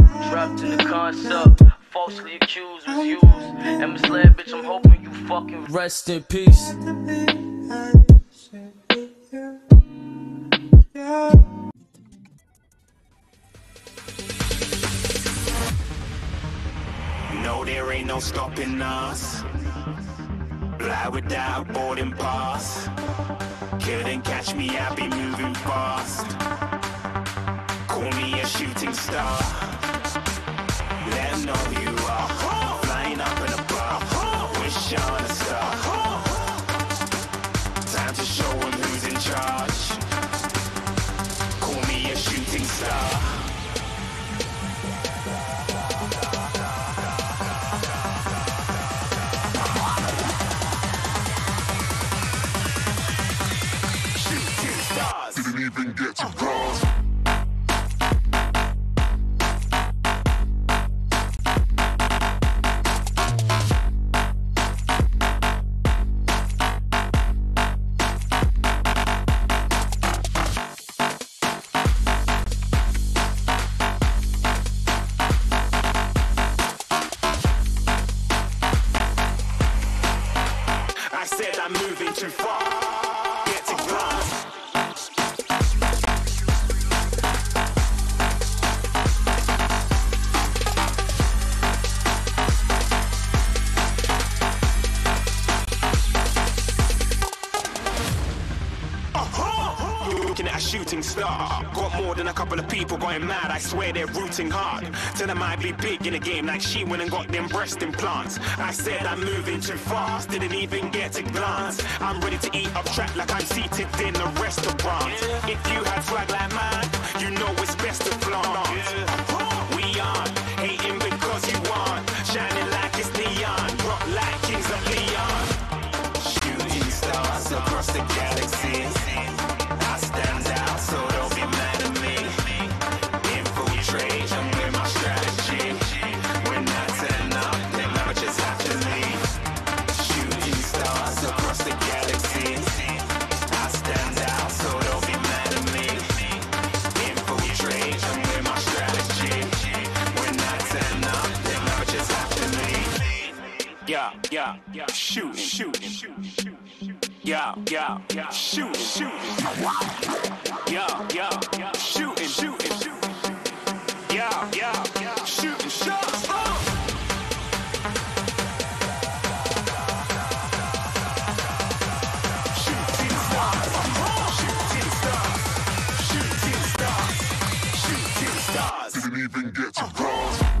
Trapped in the concept, falsely accused, was used, and misled, bitch. I'm hoping you fucking rest in peace. No, there ain't no stopping us. Fly without boarding pass. Couldn't catch me, I be moving fast. Call me a shooting star. Let 'em know who you are. Flying up in a bar. Wish on a star. Time to show 'em who's in charge. Call me a shooting star. Didn't even get to cross. I said I'm moving too far. Get to glass. Looking at a shooting star. Got more than a couple of people going mad. I swear they're rooting hard. Tell them I'd be big in the game like she went and got them breast implants. I said I'm moving too fast. Didn't even get to glance. I'm ready to eat up track like I'm seated in a restaurant. If you had swag like mine, you know it's best to flaunt. We aren't hating because you aren't. Shining like it's neon. Rock like kings of Leon. Shooting stars across the galaxy. I stand out, so don't be mad at me. Infiltrate, I'm with my strategy. When I turn up, then I just have to leave. Shooting stars across the galaxy. I stand out, so don't be mad at me. Infiltrate, I'm with my strategy. When I turn up, then I just have to leave. Yeah, shooting. Yeah, shooting. Yeah, shooting. Yeah, shooting shots. Shooting stars. Didn't even get to cross.